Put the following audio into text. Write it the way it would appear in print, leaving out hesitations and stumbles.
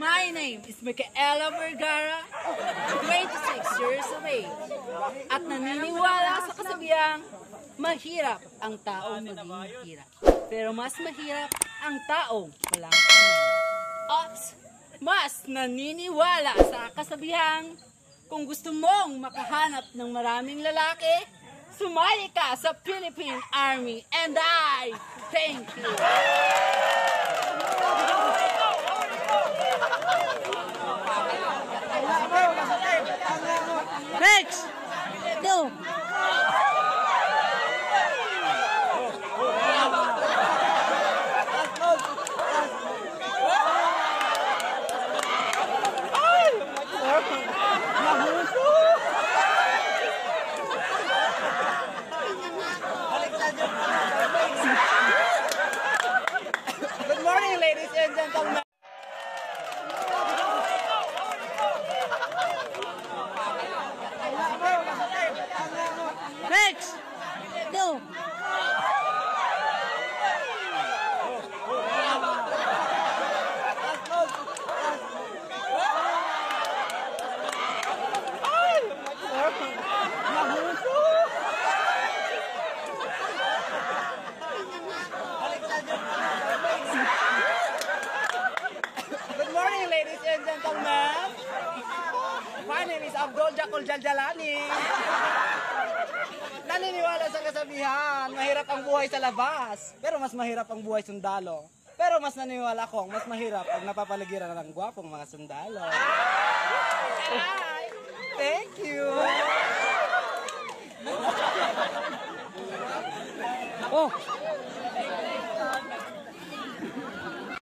My name is Micaela Vergara, 26 years of age, at naniniwala sa kasabihang mahirap ang taong maging hirap. Pero mas mahirap ang taong walang pangarap. At mas naniniwala sa kasabihang kung gusto mong makahanap ng maraming lalaki, sumali ka sa Philippine Army, and I thank you. Next! Go! Good morning, ladies and gentlemen. Next! Go! Good morning, ladies and gentlemen. My name is Abdul Jakul Jaljalani. Naniniwala sa kasabihan, mahirap ang buhay sa labas, pero mas mahirap ang buhay sundalo. Pero mas naniniwala akong mas mahirap pag napapaligiran ng gwapong mga sundalo. Thank you. Oh!